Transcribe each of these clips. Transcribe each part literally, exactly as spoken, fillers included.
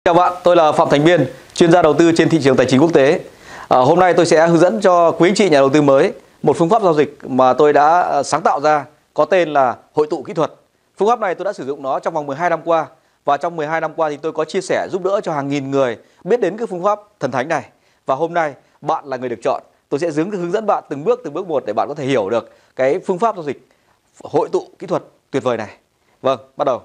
Chào bạn, tôi là Phạm Thành Biên, chuyên gia đầu tư trên thị trường tài chính quốc tế. À, hôm nay tôi sẽ hướng dẫn cho quý anh chị nhà đầu tư mới một phương pháp giao dịch mà tôi đã sáng tạo ra có tên là hội tụ kỹ thuật. Phương pháp này tôi đã sử dụng nó trong vòng mười hai năm qua, và trong mười hai năm qua thì tôi có chia sẻ giúp đỡ cho hàng nghìn người biết đến cái phương pháp thần thánh này. Và hôm nay bạn là người được chọn. Tôi sẽ hướng dẫn bạn từng bước từng bước một để bạn có thể hiểu được cái phương pháp giao dịch hội tụ kỹ thuật tuyệt vời này. Vâng, bắt đầu.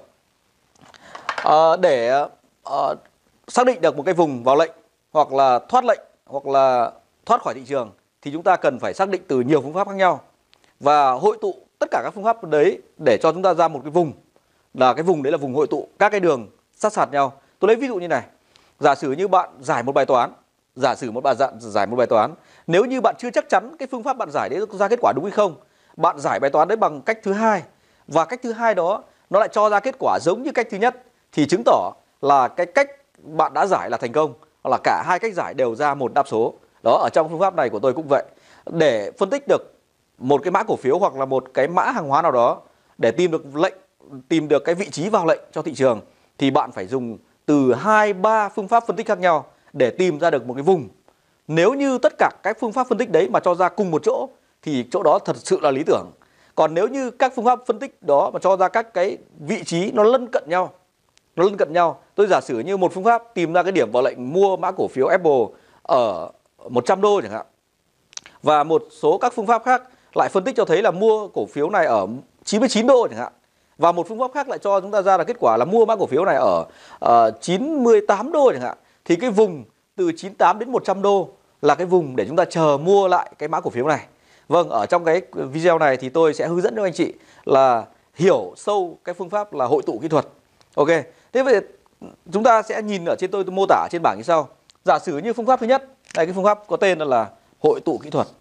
À, để uh, xác định được một cái vùng vào lệnh hoặc là thoát lệnh hoặc là thoát khỏi thị trường thì chúng ta cần phải xác định từ nhiều phương pháp khác nhau và hội tụ tất cả các phương pháp đấy để cho chúng ta ra một cái vùng, là cái vùng đấy là vùng hội tụ các cái đường sát sạt nhau. Tôi lấy ví dụ như này, giả sử như bạn giải một bài toán, giả sử một bạn giải một bài toán, nếu như bạn chưa chắc chắn cái phương pháp bạn giải đấy ra kết quả đúng hay không, bạn giải bài toán đấy bằng cách thứ hai và cách thứ hai đó nó lại cho ra kết quả giống như cách thứ nhất thì chứng tỏ là cái cách bạn đã giải là thành công, hoặc là cả hai cách giải đều ra một đáp số. Đó, ở trong phương pháp này của tôi cũng vậy. Để phân tích được một cái mã cổ phiếu hoặc là một cái mã hàng hóa nào đó, để tìm được lệnh, tìm được cái vị trí vào lệnh cho thị trường thì bạn phải dùng từ hai ba phương pháp phân tích khác nhau để tìm ra được một cái vùng. Nếu như tất cả các phương pháp phân tích đấy mà cho ra cùng một chỗ thì chỗ đó thật sự là lý tưởng. Còn nếu như các phương pháp phân tích đó mà cho ra các cái vị trí nó lân cận nhau, nó lân cận nhau. Tôi giả sử như một phương pháp tìm ra cái điểm vào lệnh mua mã cổ phiếu Apple ở một trăm đô chẳng hạn. Và một số các phương pháp khác lại phân tích cho thấy là mua cổ phiếu này ở chín mươi chín đô chẳng hạn. Và một phương pháp khác lại cho chúng ta ra là kết quả là mua mã cổ phiếu này ở uh, chín mươi tám đô chẳng hạn. Thì cái vùng từ chín mươi tám đến một trăm đô là cái vùng để chúng ta chờ mua lại cái mã cổ phiếu này. Vâng, ở trong cái video này thì tôi sẽ hướng dẫn cho anh chị là hiểu sâu cái phương pháp là hội tụ kỹ thuật. Ok, thế vậy chúng ta sẽ nhìn ở trên tôi, tôi mô tả trên bảng như sau. Giả sử như phương pháp thứ nhất, đây cái phương pháp có tên là hội tụ kỹ thuật.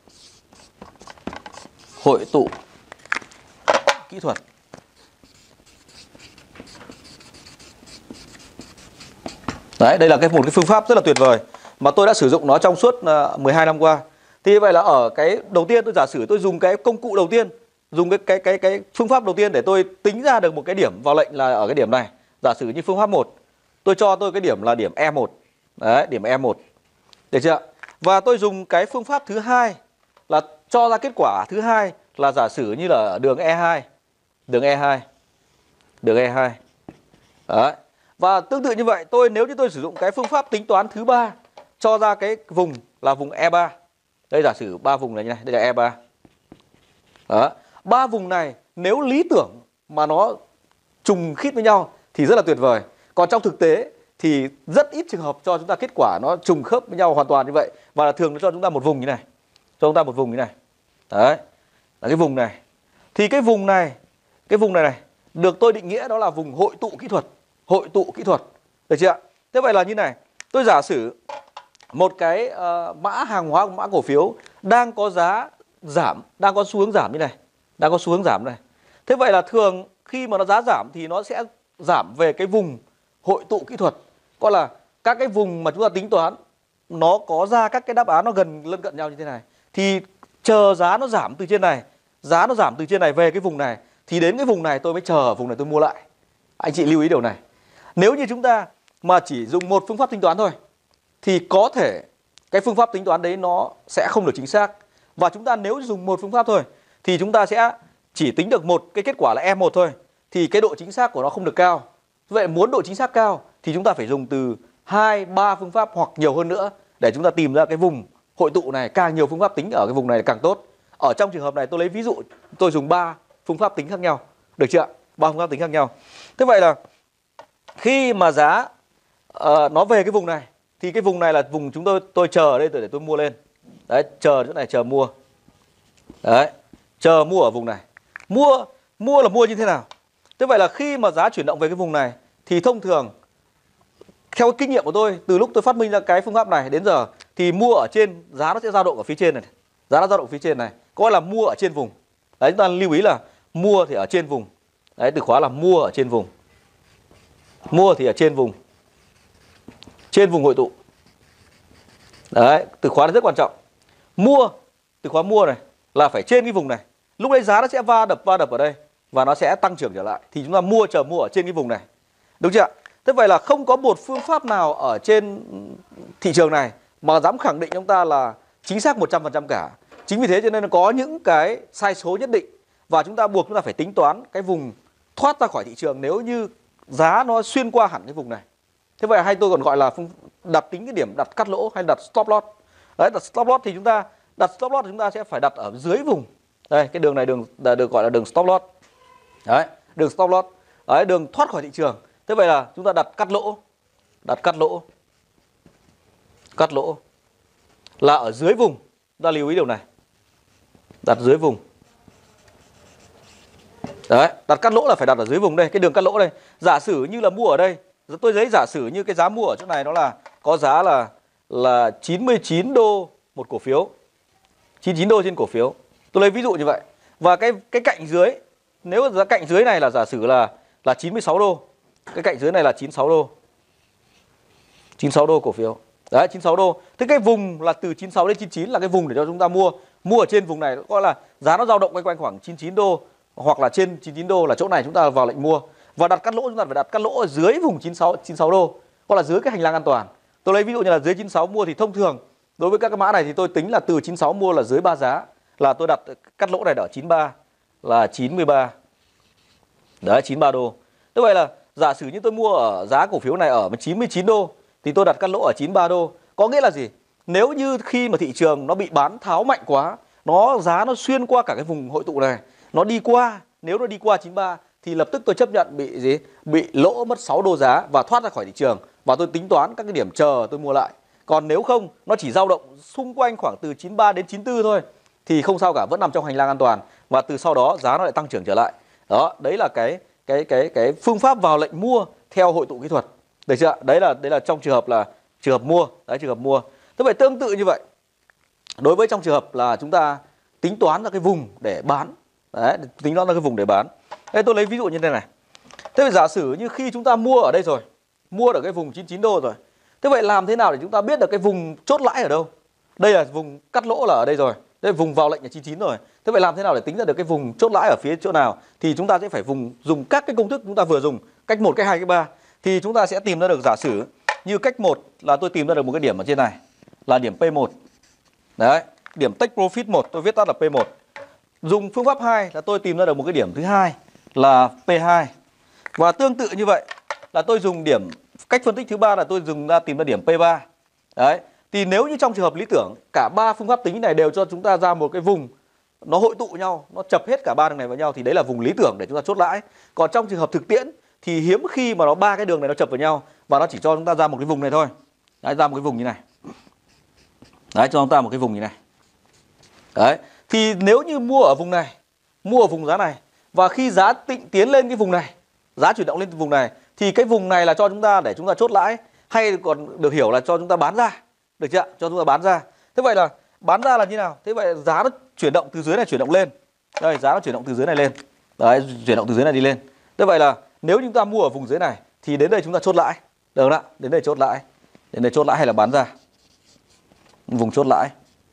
Hội tụ kỹ thuật. Đấy, đây là cái một cái phương pháp rất là tuyệt vời mà tôi đã sử dụng nó trong suốt mười hai năm qua. Thì vậy là ở cái đầu tiên tôi giả sử tôi dùng cái công cụ đầu tiên, dùng cái cái cái cái phương pháp đầu tiên để tôi tính ra được một cái điểm vào lệnh là ở cái điểm này. Giả sử như phương pháp một, tôi cho tôi cái điểm là điểm E một. Đấy, điểm E một. Được chưa? Và tôi dùng cái phương pháp thứ hai là cho ra kết quả thứ hai là giả sử như là ở đường E hai. Đường E hai. Đường E hai. Đấy. Và tương tự như vậy, tôi nếu như tôi sử dụng cái phương pháp tính toán thứ ba cho ra cái vùng là vùng E ba. Đây giả sử ba vùng này như này, đây là E ba. Đó. Ba vùng này nếu lý tưởng mà nó trùng khít với nhau thì rất là tuyệt vời. Còn trong thực tế thì rất ít trường hợp cho chúng ta kết quả nó trùng khớp với nhau hoàn toàn như vậy. Và là thường nó cho chúng ta một vùng như này. Cho chúng ta một vùng như này. Đấy. Là cái vùng này. Thì cái vùng này, cái vùng này này được tôi định nghĩa đó là vùng hội tụ kỹ thuật. Hội tụ kỹ thuật. Được chưa ạ? Thế vậy là như này. Tôi giả sử một cái uh, mã hàng hóa, mã cổ phiếu đang có giá giảm, đang có xu hướng giảm như này. Đang có xu hướng giảm này. Thế vậy là thường khi mà nó giá giảm thì nó sẽ giảm về cái vùng hội tụ kỹ thuật. Gọi là các cái vùng mà chúng ta tính toán nó có ra các cái đáp án nó gần lân cận nhau như thế này. Thì chờ giá nó giảm từ trên này, giá nó giảm từ trên này về cái vùng này, thì đến cái vùng này tôi mới chờ vùng này tôi mua lại. Anh chị lưu ý điều này. Nếu như chúng ta mà chỉ dùng một phương pháp tính toán thôi thì có thể cái phương pháp tính toán đấy nó sẽ không được chính xác. Và chúng ta nếu dùng một phương pháp thôi thì chúng ta sẽ chỉ tính được một cái kết quả là E một thôi, thì cái độ chính xác của nó không được cao. Vậy muốn độ chính xác cao thì chúng ta phải dùng từ hai, ba phương pháp hoặc nhiều hơn nữa để chúng ta tìm ra cái vùng hội tụ này. Càng nhiều phương pháp tính ở cái vùng này càng tốt. Ở trong trường hợp này tôi lấy ví dụ, tôi dùng ba phương pháp tính khác nhau. Được chưa ạ? ba phương pháp tính khác nhau. Thế vậy là khi mà giá uh, nó về cái vùng này thì cái vùng này là vùng chúng tôi tôi chờ ở đây để tôi mua lên. Đấy, chờ chỗ này chờ mua. Đấy, chờ mua ở vùng này. Mua mua là mua như thế nào? Thế vậy là khi mà giá chuyển động về cái vùng này thì thông thường theo cái kinh nghiệm của tôi từ lúc tôi phát minh ra cái phương pháp này đến giờ thì mua ở trên, giá nó sẽ dao động ở phía trên này. Giá nó dao động phía trên này, có là mua ở trên vùng. Đấy, chúng ta lưu ý là mua thì ở trên vùng. Đấy, từ khóa là mua ở trên vùng. Mua thì ở trên vùng. Trên vùng hội tụ. Đấy, từ khóa này rất quan trọng. Mua, từ khóa mua này là phải trên cái vùng này. Lúc đấy giá nó sẽ va đập va đập ở đây và nó sẽ tăng trưởng trở lại. Thì chúng ta mua chờ mua ở trên cái vùng này. Đúng chưa ạ? Thế vậy là không có một phương pháp nào ở trên thị trường này mà dám khẳng định chúng ta là chính xác một trăm phần trăm cả. Chính vì thế cho nên có những cái sai số nhất định và chúng ta buộc chúng ta phải tính toán cái vùng thoát ra khỏi thị trường nếu như giá nó xuyên qua hẳn cái vùng này. Thế vậy hay tôi còn gọi là đặt tính cái điểm đặt cắt lỗ hay đặt stop loss. Đấy, đặt stop loss thì chúng ta đặt stop loss thì chúng ta sẽ phải đặt ở dưới vùng. Đây, cái đường này đường là được gọi là đường stop loss. Đấy, đường stop loss. Đấy, đường thoát khỏi thị trường. Thế vậy là chúng ta đặt cắt lỗ. Đặt cắt lỗ. Cắt lỗ là ở dưới vùng. Chúng ta lưu ý điều này. Đặt dưới vùng. Đấy, đặt cắt lỗ là phải đặt ở dưới vùng đây, cái đường cắt lỗ đây. Giả sử như là mua ở đây, tôi lấy giả sử như cái giá mua ở chỗ này nó là có giá là là chín mươi chín đô một cổ phiếu. chín mươi chín đô trên cổ phiếu. Tôi lấy ví dụ như vậy. Và cái cái cạnh dưới, nếu giá cạnh dưới này là giả sử là là chín mươi sáu đô. Cái cạnh dưới này là chín mươi sáu đô. chín mươi sáu đô cổ phiếu. Đấy, chín mươi sáu đô. Thế cái vùng là từ chín mươi sáu đến chín mươi chín là cái vùng để cho chúng ta mua. Mua ở trên vùng này gọi là giá nó dao động quanh quanh khoảng chín mươi chín đô hoặc là trên chín mươi chín đô là chỗ này chúng ta vào lệnh mua. Và đặt cắt lỗ chúng ta phải đặt cắt lỗ ở dưới vùng chín mươi sáu, chín mươi sáu đô, hoặc là dưới cái hành lang an toàn. Tôi lấy ví dụ như là dưới chín mươi sáu mua thì thông thường đối với các cái mã này thì tôi tính là từ chín mươi sáu mua là dưới ba giá, là tôi đặt cắt lỗ này ở chín mươi ba là chín mươi ba. Đấy, chín mươi ba đô. Như vậy là giả sử như tôi mua ở giá cổ phiếu này ở chín mươi chín đô thì tôi đặt cắt lỗ ở chín mươi ba đô. Có nghĩa là gì? Nếu như khi mà thị trường nó bị bán tháo mạnh quá, nó giá nó xuyên qua cả cái vùng hội tụ này, nó đi qua, nếu nó đi qua chín mươi ba thì lập tức tôi chấp nhận bị gì? Bị lỗ mất sáu đô giá và thoát ra khỏi thị trường, và tôi tính toán các cái điểm chờ tôi mua lại. Còn nếu không, nó chỉ dao động xung quanh khoảng từ chín mươi ba đến chín mươi tư thôi thì không sao cả, vẫn nằm trong hành lang an toàn, và từ sau đó giá nó lại tăng trưởng trở lại. Đó, đấy là cái cái cái cái phương pháp vào lệnh mua theo hội tụ kỹ thuật. Được chưa? Đấy là đấy là trong trường hợp là trường hợp mua, đấy trường hợp mua. Thế vậy tương tự như vậy, đối với trong trường hợp là chúng ta tính toán ra cái vùng để bán. Đấy, tính toán ra cái vùng để bán. Đây tôi lấy ví dụ như thế này. Thế vậy giả sử như khi chúng ta mua ở đây rồi, mua ở cái vùng chín mươi chín đô rồi. Thế vậy làm thế nào để chúng ta biết được cái vùng chốt lãi ở đâu? Đây là vùng cắt lỗ là ở đây rồi. Đây là vùng vào lệnh là chín mươi chín rồi. Thế vậy làm thế nào để tính ra được cái vùng chốt lãi ở phía chỗ nào? Thì chúng ta sẽ phải vùng dùng các cái công thức chúng ta vừa dùng, cách một, cách hai, cách ba. Thì chúng ta sẽ tìm ra được, giả sử như cách một là tôi tìm ra được một cái điểm ở trên này là điểm P một. Đấy, điểm take profit một, tôi viết tắt là P một. Dùng phương pháp hai là tôi tìm ra được một cái điểm thứ hai là P hai. Và tương tự như vậy là tôi dùng điểm cách phân tích thứ ba là tôi dùng ra tìm ra điểm P ba. Đấy. Thì nếu như trong trường hợp lý tưởng cả ba phương pháp tính này đều cho chúng ta ra một cái vùng nó hội tụ nhau, nó chập hết cả ba đường này vào nhau thì đấy là vùng lý tưởng để chúng ta chốt lãi. Còn trong trường hợp thực tiễn thì hiếm khi mà nó ba cái đường này nó chập vào nhau và nó chỉ cho chúng ta ra một cái vùng này thôi. Đấy, ra một cái vùng như này. Đấy, cho chúng ta một cái vùng như này. Đấy. Thì nếu như mua ở vùng này, mua ở vùng giá này, và khi giá tịnh tiến lên cái vùng này, giá chuyển động lên vùng này, thì cái vùng này là cho chúng ta để chúng ta chốt lãi, hay còn được hiểu là cho chúng ta bán ra. Được chưa? Cho chúng ta bán ra. Thế vậy là bán ra là như nào? Thế vậy giá nó chuyển động từ dưới này chuyển động lên. Đây, giá nó chuyển động từ dưới này lên. Đấy, chuyển động từ dưới này đi lên. Thế vậy là nếu chúng ta mua ở vùng dưới này thì đến đây chúng ta chốt lãi. Được không ạ? Đến đây chốt lãi. Đến đây chốt lãi hay là bán ra? Vùng chốt lãi.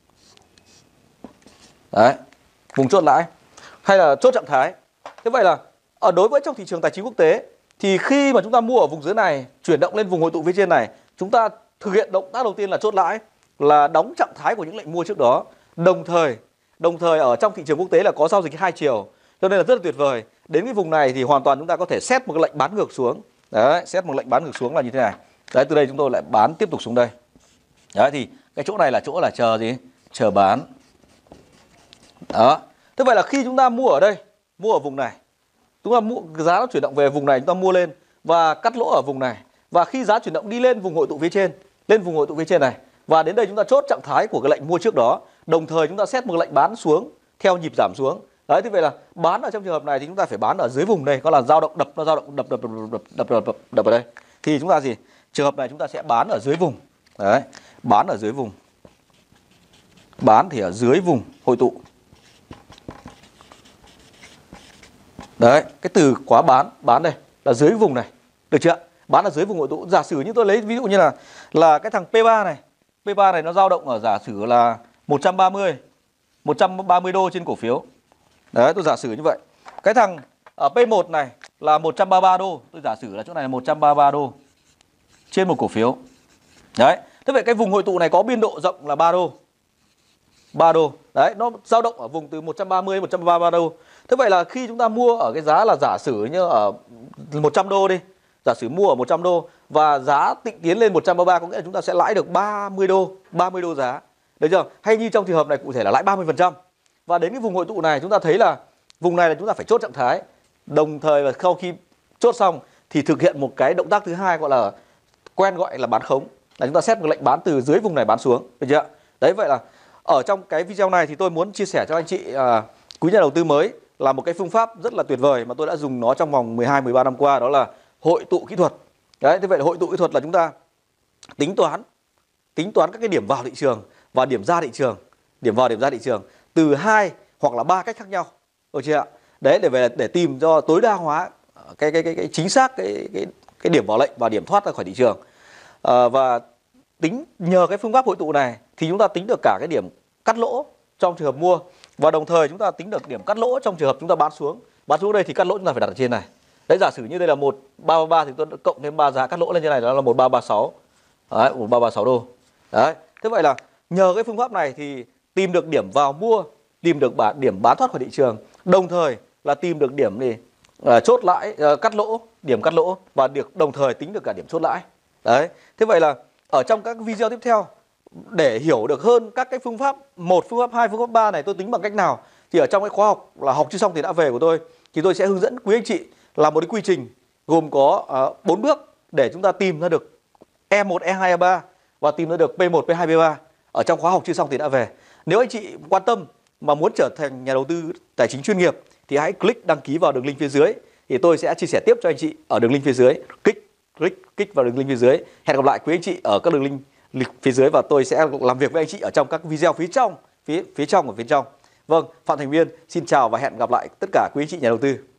Đấy, vùng chốt lãi hay là chốt trạng thái. Thế vậy là ở đối với trong thị trường tài chính quốc tế thì khi mà chúng ta mua ở vùng dưới này chuyển động lên vùng hội tụ phía trên này, chúng ta thực hiện động tác đầu tiên là chốt lãi, là đóng trạng thái của những lệnh mua trước đó. Đồng thời đồng thời ở trong thị trường quốc tế là có giao dịch hai chiều, cho nên là rất là tuyệt vời. Đến cái vùng này thì hoàn toàn chúng ta có thể set một cái lệnh bán ngược xuống. Đấy, set một lệnh bán ngược xuống là như thế này. Đấy, từ đây chúng tôi lại bán tiếp tục xuống đây. Đấy, thì cái chỗ này là chỗ là chờ gì? Chờ bán. Đó. Thế vậy là khi chúng ta mua ở đây, mua ở vùng này, chúng ta mua, giá nó chuyển động về vùng này chúng ta mua lên và cắt lỗ ở vùng này. Và khi giá chuyển động đi lên vùng hội tụ phía trên, lên vùng hội tụ phía trên này, và đến đây chúng ta chốt trạng thái của cái lệnh mua trước đó, đồng thời chúng ta set một lệnh bán xuống theo nhịp giảm xuống. Đấy, thế vậy là bán ở trong trường hợp này thì chúng ta phải bán ở dưới vùng đây, có là dao động đập nó dao động đập đập đập đập đập đập đập, đập ở đây. Thì chúng ta gì? Trường hợp này chúng ta sẽ bán ở dưới vùng. Đấy, bán ở dưới vùng. Bán thì ở dưới vùng hội tụ. Đấy, cái từ khóa bán, bán đây là dưới vùng này. Được chưa? Bán ở dưới vùng hội tụ. Giả sử như tôi lấy ví dụ như là là cái thằng P ba này. P ba này nó dao động ở giả sử là một trăm ba mươi một trăm ba mươi đô trên cổ phiếu. Đấy, tôi giả sử như vậy. Cái thằng ở P một này là một trăm ba mươi ba đô, tôi giả sử là chỗ này là một trăm ba mươi ba đô. trên một cổ phiếu. Đấy, thế vậy cái vùng hội tụ này có biên độ rộng là ba đô. ba đô. Đấy, nó dao động ở vùng từ một trăm ba mươi đến một trăm ba mươi ba đô. Thế vậy là khi chúng ta mua ở cái giá là giả sử như ở một trăm đô đi, giả sử mua ở một trăm đô và giá tịnh tiến lên một trăm ba mươi ba, có nghĩa là chúng ta sẽ lãi được ba mươi đô, ba mươi đô giá. Được chưa? Hay như trong trường hợp này cụ thể là lãi ba mươi phần trăm. Và đến cái vùng hội tụ này chúng ta thấy là vùng này là chúng ta phải chốt trạng thái. Đồng thời là sau khi chốt xong thì thực hiện một cái động tác thứ hai gọi là quen gọi là bán khống, là chúng ta xét một lệnh bán từ dưới vùng này bán xuống, được chưa? Đấy, vậy là ở trong cái video này thì tôi muốn chia sẻ cho anh chị à, quý nhà đầu tư mới là một cái phương pháp rất là tuyệt vời mà tôi đã dùng nó trong vòng mười hai mười ba năm qua, đó là hội tụ kỹ thuật. Đấy, thế vậy là hội tụ kỹ thuật là chúng ta tính toán tính toán các cái điểm vào thị trường và điểm ra thị trường, điểm vào điểm ra thị trường từ hai hoặc là ba cách khác nhau, được chưa ạ? Đấy, để về để tìm cho tối đa hóa cái cái cái, cái chính xác cái cái cái điểm vào lệnh và điểm thoát ra khỏi thị trường. À, và tính nhờ cái phương pháp hội tụ này thì chúng ta tính được cả cái điểm cắt lỗ trong trường hợp mua, và đồng thời chúng ta tính được điểm cắt lỗ trong trường hợp chúng ta bán xuống. Bán xuống đây thì cắt lỗ chúng ta phải đặt ở trên này. Đấy, giả sử như đây là một ba ba ba thì tôi cộng thêm ba giá cắt lỗ lên như này, đó là một ba ba sáu. Đấy, một ba ba sáu đô. Đấy, thế vậy là nhờ cái phương pháp này thì tìm được điểm vào mua, tìm được bản điểm bán thoát khỏi thị trường, đồng thời là tìm được điểm gì uh, chốt lãi, uh, cắt lỗ, điểm cắt lỗ, và được đồng thời tính được cả điểm chốt lãi. Đấy, thế vậy là ở trong các video tiếp theo, để hiểu được hơn các cái phương pháp một, phương pháp hai, phương pháp ba này tôi tính bằng cách nào, thì ở trong cái khóa học là học chưa xong thì đã về của tôi, thì tôi sẽ hướng dẫn quý anh chị làm một cái quy trình gồm có bốn uh, bước để chúng ta tìm ra được E một, E hai, E ba và tìm ra được P một, P hai, P ba ở trong khóa học chưa xong thì đã về. Nếu anh chị quan tâm mà muốn trở thành nhà đầu tư tài chính chuyên nghiệp thì hãy click đăng ký vào đường link phía dưới, thì tôi sẽ chia sẻ tiếp cho anh chị ở đường link phía dưới. Click click click vào đường link phía dưới. Hẹn gặp lại quý anh chị ở các đường link phía dưới, và tôi sẽ làm việc với anh chị ở trong các video phía trong, phía phía trong ở phía trong. Vâng, Phạm Thành Viên xin chào và hẹn gặp lại tất cả quý anh chị nhà đầu tư.